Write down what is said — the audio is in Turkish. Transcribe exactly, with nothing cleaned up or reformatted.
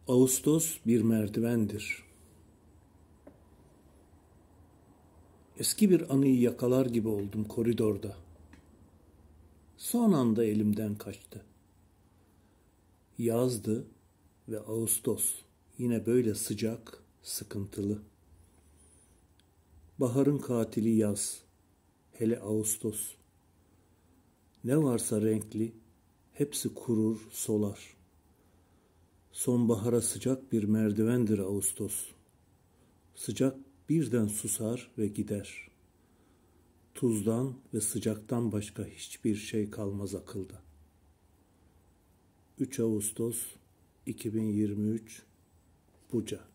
Ağustos bir merdivendir. Eski bir anıyı yakalar gibi oldum koridorda. Son anda elimden kaçtı. Yazdı ve Ağustos yine böyle sıcak, sıkıntılı. Baharın katili yaz, hele Ağustos. Ne varsa renkli, hepsi kurur, solar. Sonbahara sıcak bir merdivendir Ağustos. Sıcak birden susar ve gider. Tuzdan ve sıcaktan başka hiçbir şey kalmaz akılda. üç Ağustos iki bin yirmi üç Buca.